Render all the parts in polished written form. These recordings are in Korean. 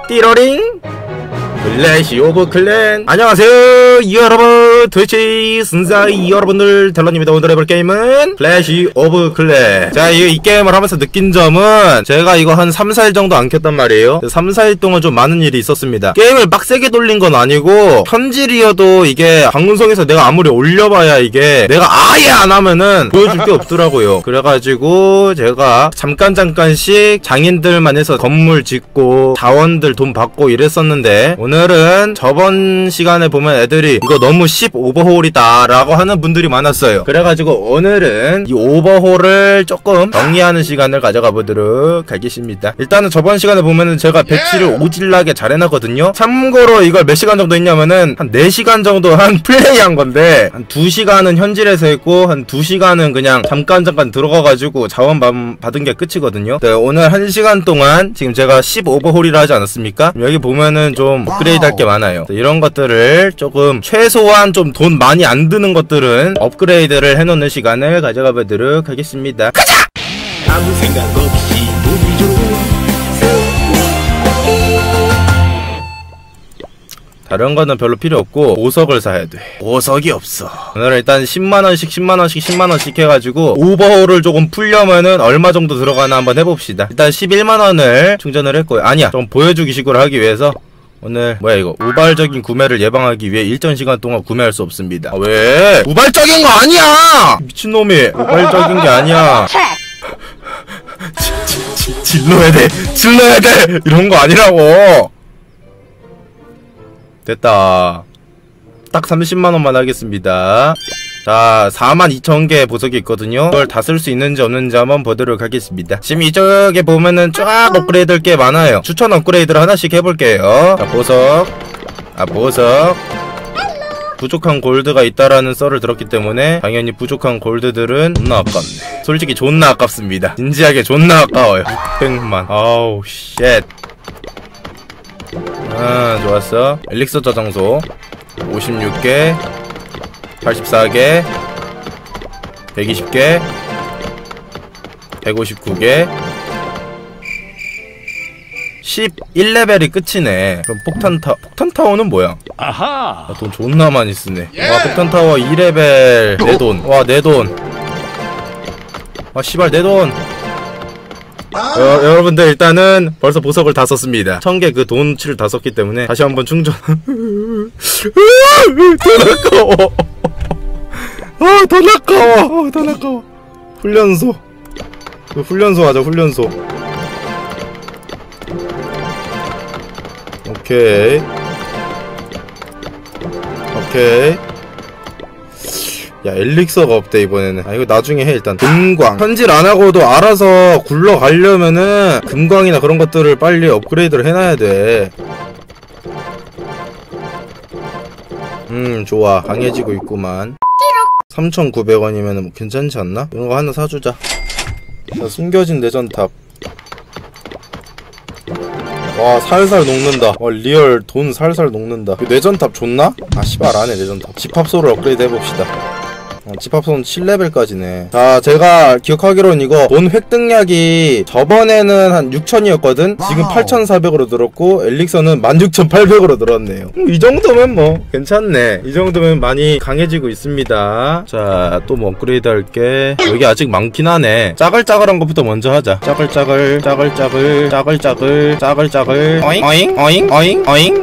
띠로링 클래시 오브 클랜. 안녕하세요 여러분, 트위치 순사이 여러분들, 델런입니다. 오늘 해볼 게임은 클래시 오브 클랜. 자, 이 게임을 하면서 느낀 점은, 제가 이거 한 3-4일 정도 안 켰단 말이에요. 3-4일 동안 좀 많은 일이 있었습니다. 게임을 빡세게 돌린 건 아니고, 현질이어도 이게 방송에서 내가 아무리 올려봐야 이게 내가 아예 안 하면은 보여줄 게 없더라고요. 그래가지고 제가 잠깐씩 장인들만 해서 건물 짓고 자원들 돈 받고 이랬었는데, 오늘은 저번 시간에 보면 애들이 이거 너무 10 오버홀이다 라고 하는 분들이 많았어요. 그래가지고 오늘은 이 오버홀을 조금 정리하는 시간을 가져가 보도록 하겠습니다. 일단은 저번 시간에 보면은 제가 배치를 오질나게 잘 해놨거든요. 참고로 이걸 몇 시간 정도 했냐면은 한 4시간 정도 한 플레이한 건데, 한 2시간은 현질에서 했고 한 2시간은 그냥 잠깐 들어가가지고 자원 받은 게 끝이거든요. 네, 오늘 1시간 동안 지금 제가 10 오버홀이라 하지 않았습니까? 여기 보면은 좀 업그레이드 할 게 많아요. 이런 것들을 조금 최소한 좀 돈 많이 안 드는 것들은 업그레이드를 해놓는 시간을 가져가 보도록 하겠습니다. 가자! 아무 생각 없이 운이 좋은 다른 거는 별로 필요 없고 보석을 사야 돼. 보석이 없어. 오늘은 일단 10만원씩 해가지고 오버홀을 조금 풀려면은 얼마 정도 들어가나 한번 해봅시다. 일단 11만원을 충전을 했고요. 아니야, 좀 보여주기 식으로 하기 위해서 오늘 뭐야 이거, 우발적인 구매를 예방하기 위해 일정 시간 동안 구매할 수 없습니다. 아, 왜? 우발적인 거 아니야! 미친놈이. 우발적인 게 아니야. 질러야 돼 이런 거 아니라고. 됐다. 딱 30만원만 하겠습니다. 자, 42,000개 보석이 있거든요. 이걸 다 쓸 수 있는지 없는지 한번 보도록 하겠습니다. 지금 이쪽에 보면은 쫙 업그레이드 할 게 많아요. 추천 업그레이드를 하나씩 해볼게요. 자, 보석. 부족한 골드가 있다라는 썰을 들었기 때문에 당연히 부족한 골드들은 존나 아깝네. 솔직히 존나 아깝습니다. 진지하게 존나 아까워요. 600만. 아우 쉣. 좋았어. 엘릭서 저장소 56개 84개 120개 159개 11레벨이 끝이네. 그럼 폭탄타워는 뭐야? 아하. 돈 존나 많이 쓰네. 와, 폭탄타워 2레벨 내 돈. 와, 내 돈. 아, 씨발, 내 돈. 여러분들 일단은 벌써 보석을 다 썼습니다. 1000개 그 돈치를 다 썼기 때문에 다시 한번 충전. 돈 아까워. 훈련소 하자. 훈련소. 오케이. 야, 엘릭서가 없대 이번에는. 아, 이거 나중에 해. 일단 금광 현질 안하고도 알아서 굴러가려면은 금광이나 그런 것들을 빨리 업그레이드를 해놔야 돼. 좋아. 강해지고 있구만. 3,900원이면은 뭐 괜찮지 않나? 이런 거 하나 사주자. 자, 숨겨진 내전탑. 와, 살살 녹는다. 와, 리얼 돈 살살 녹는다. 내전탑 좋나? 아, 씨발 안해 내전탑. 집합소를 업그레이드 해봅시다. 집합소는 7레벨까지네. 자, 제가 기억하기로는 이거 돈 획득량이 저번에는 한 6,000이었거든? 지금 8,400으로 늘었고 엘릭서는 16,800으로 늘었네요. 이 정도면 뭐 괜찮네. 이 정도면 많이 강해지고 있습니다. 자, 또 뭐 업그레이드 할게. 여기 아직 많긴 하네. 짜글짜글한 것부터 먼저 하자. 짜글짜글 어잉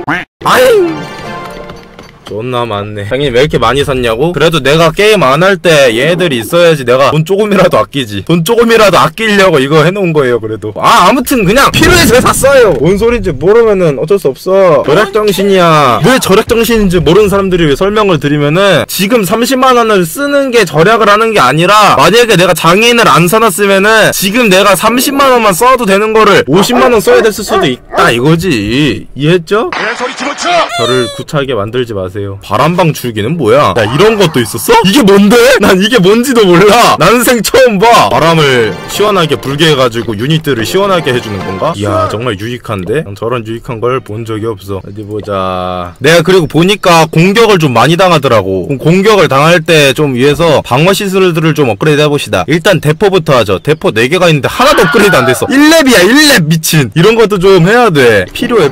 존나 많네. 당연히 왜 이렇게 많이 샀냐고? 그래도 내가 게임 안 할 때 얘들이 있어야지 내가 돈 조금이라도 아끼지. 돈 조금이라도 아끼려고 이거 해놓은 거예요. 그래도 아무튼 그냥 필요해서 샀어요. 뭔 소린지 모르면은 어쩔 수 없어. 절약정신이야. 왜 절약정신인지 모르는 사람들이 왜 설명을 드리면은, 지금 30만원을 쓰는 게 절약을 하는 게 아니라, 만약에 내가 장애인을 안 사놨으면은 지금 내가 30만원만 써도 되는 거를 50만원 써야 됐을 수도 있다 이거지. 이해했죠? 저를 구차하게 만들지 마세요. 바람방 줄기는 뭐야? 야, 이런 것도 있었어? 이게 뭔데? 난 이게 뭔지도 몰라. 난생 처음 봐. 바람을 시원하게 불게 해가지고 유닛들을 시원하게 해주는 건가? 이야, 정말 유익한데? 난 저런 유익한 걸 본 적이 없어. 어디 보자. 내가 그리고 보니까 공격을 좀 많이 당하더라고. 그럼 공격을 당할 때 좀 위해서 방어 시설들을 좀 업그레이드 해봅시다. 일단 대포부터 하죠. 대포 4개가 있는데 하나도 업그레이드 안 됐어. 1렙이야 1렙 미친. 이런 것도 좀 해야 돼. 필요해.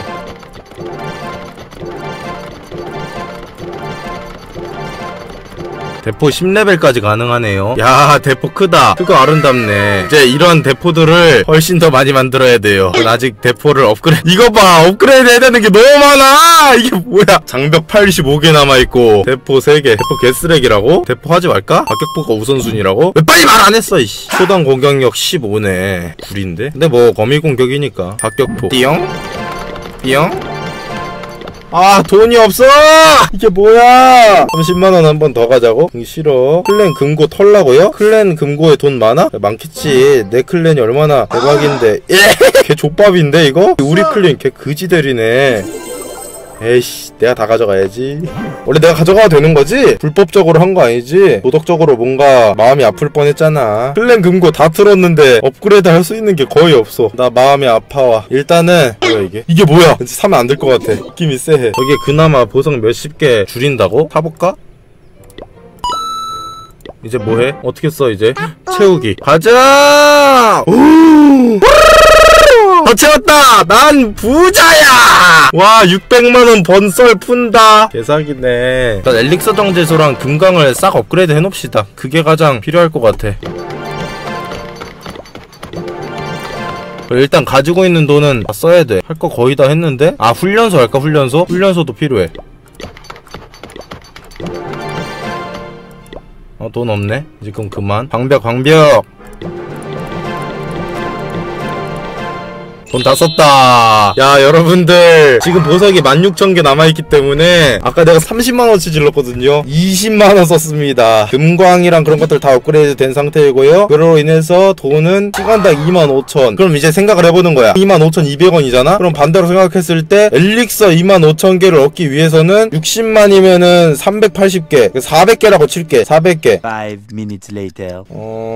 대포 10레벨까지 가능하네요. 야, 대포 크다. 크고 아름답네. 이제 이런 대포들을 훨씬 더 많이 만들어야 돼요. 아직 대포를 업그레이드. 이거 봐, 업그레이드 해야 되는 게 너무 많아. 이게 뭐야. 장벽 85개 남아있고 대포 3개. 대포 개쓰레기라고? 대포 하지 말까? 박격포가 우선순위라고? 왜 빨리 말 안 했어 이씨. 초당 공격력 15네. 불인데? 근데 뭐 거미 공격이니까. 박격포 띠용 띠용. 아, 돈이 없어! 이게 뭐야! 30만원 한 번 더 가자고? 싫어. 클랜 금고 털라고요? 클랜 금고에 돈 많아? 많겠지. 내 클랜이 얼마나 대박인데. 걔 족밥인데, 이거? 우리 클랜 걔 그지들이네. 에이씨, 내가 다 가져가야지. 원래 내가 가져가도 되는 거지? 불법적으로 한 거 아니지? 도덕적으로 뭔가 마음이 아플 뻔했잖아. 클랜 금고 다 틀었는데 업그레이드 할 수 있는 게 거의 없어. 나 마음이 아파와. 일단은 뭐야 이게? 이게 뭐야? 왠지 사면 안 될 것 같아. 느낌이 쎄해. 저게 그나마 보석 몇십 개 줄인다고? 사볼까? 이제 뭐해? 어떻게 써 이제? 채우기. 가자! 더 채웠다! 난 부자야! 와, 600만원 번 썰 푼다. 개사기네. 일단 엘릭서 정제소랑 금강을 싹 업그레이드 해놓읍시다. 그게 가장 필요할 것 같아. 일단 가지고 있는 돈은 다 써야 돼. 할 거 거의 다 했는데? 아, 훈련소 할까? 훈련소? 훈련소도 필요해. 돈 없네? 지금 그만. 방벽 돈 다 썼다. 야, 여러분들 지금 보석이 16,000개 남아있기 때문에 아까 내가 30만원치 질렀거든요. 20만원 썼습니다. 금광이랑 그런 것들 다 업그레이드 된 상태이고요. 그로 인해서 돈은 시간당 25,000. 그럼 이제 생각을 해보는 거야. 25,200원이잖아? 그럼 반대로 생각했을 때 엘릭서 25,000개를 얻기 위해서는 60만이면은 380개 400개라고 칠게. 400개 5 minutes later.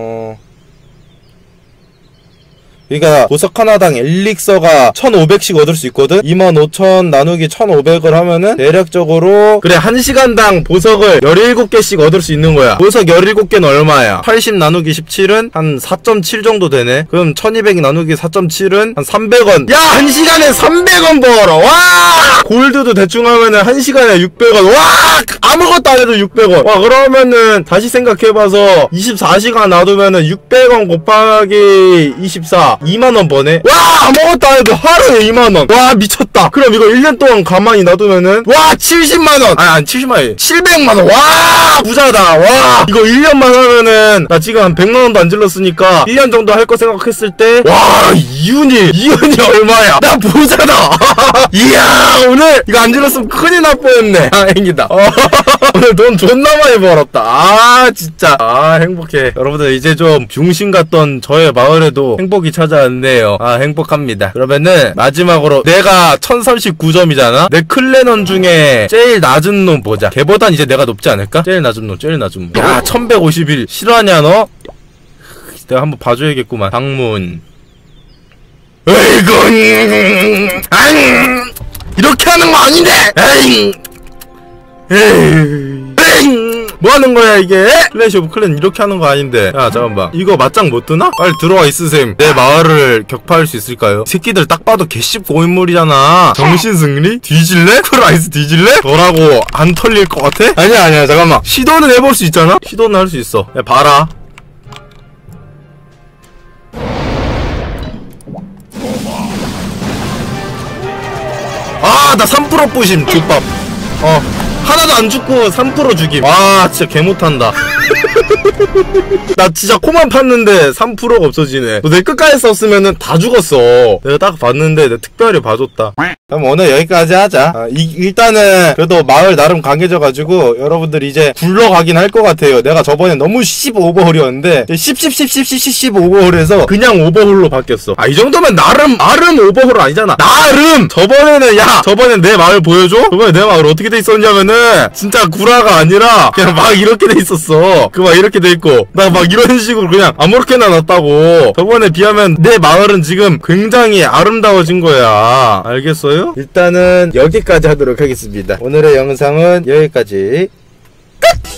그러니까 보석 하나당 엘릭서가 1,500씩 얻을 수 있거든? 25,000 나누기 1,500을 하면은 대략적으로 그래 1시간당 보석을 17개씩 얻을 수 있는 거야. 보석 17개는 얼마야? 80 나누기 17은 한 4.7 정도 되네. 그럼 1200 나누기 4.7은 한 300원. 야, 1시간에 300원 벌어. 와! 골드도 대충 하면은 1시간에 600원. 와! 아무것도 안 해도 600원. 와, 그러면은 다시 생각해봐서 24시간 놔두면은 600원 곱하기 24 2만원 버네? 와, 아무것도 안 해도 하루에 2만원. 와, 미쳤다. 그럼 이거 1년 동안 가만히 놔두면은 와, 70만원. 아니 70만원 700만원. 와, 부자다. 와, 이거 1년만 하면은 나 지금 한 100만원도 안 질렀으니까 1년 정도 할 거 생각했을 때 와, 이윤이 얼마야? 나 부자다. 이야, 오늘 이거 안 질렀으면 큰일 날 뻔했네. 다행이다. 오늘 돈 존나 많이 벌었다. 아, 진짜. 아, 행복해. 여러분들 이제 좀 중심 같던 저의 마을에도 행복이 찾아왔네요. 아, 행복합니다. 그러면은 마지막으로 내가 1039점이잖아? 내 클레넌 중에 제일 낮은 놈 보자. 걔보단 이제 내가 높지 않을까? 제일 낮은 놈. 야, 1151 실화냐 너? 내가 한번 봐줘야겠구만. 방문. 에이구, 이렇게 하는 거 아닌데! 뭐 하는 거야 이게? 클래시 오브 클랜 이렇게 하는 거 아닌데. 야, 잠깐만, 이거 맞짱 못 뜨나? 빨리 들어와 있으셈. 내 마을을 격파할 수 있을까요? 새끼들 딱 봐도 개씹 고인물이잖아. 정신승리? 뒤질래? 크라이스 뒤질래? 너라고 안 털릴 것 같아? 아니야 잠깐만, 시도는 해볼 수 있잖아? 시도는 할 수 있어. 야, 봐라. 아, 나 3% 부심 족밥. 하나도 안 죽고 3% 죽임. 와 진짜 개 못한다. 나 진짜 코만 팠는데 3%가 없어지네. 너 내 끝까지 썼으면은 다 죽었어. 내가 딱 봤는데 내가 특별히 봐줬다. 그럼 오늘 여기까지 하자. 일단은 그래도 마을 나름 강해져가지고 여러분들 이제 굴러가긴 할 것 같아요. 내가 저번에 너무 10 오버홀이었는데 10 오버홀에서 그냥 오버홀로 바뀌었어. 이 정도면 나름 오버홀 아니잖아. 나름 저번에 내 마을 보여줘? 저번에 내 마을 어떻게 돼 있었냐면은 진짜 구라가 아니라 그냥 막 이렇게 돼 있었어. 그 막 이렇게 돼 있고 나 막 이런 식으로 그냥 아무렇게나 놨다고. 저번에 비하면 내 마을은 지금 굉장히 아름다워진 거야. 알겠어요? 일단은 여기까지 하도록 하겠습니다. 오늘의 영상은 여기까지 끝!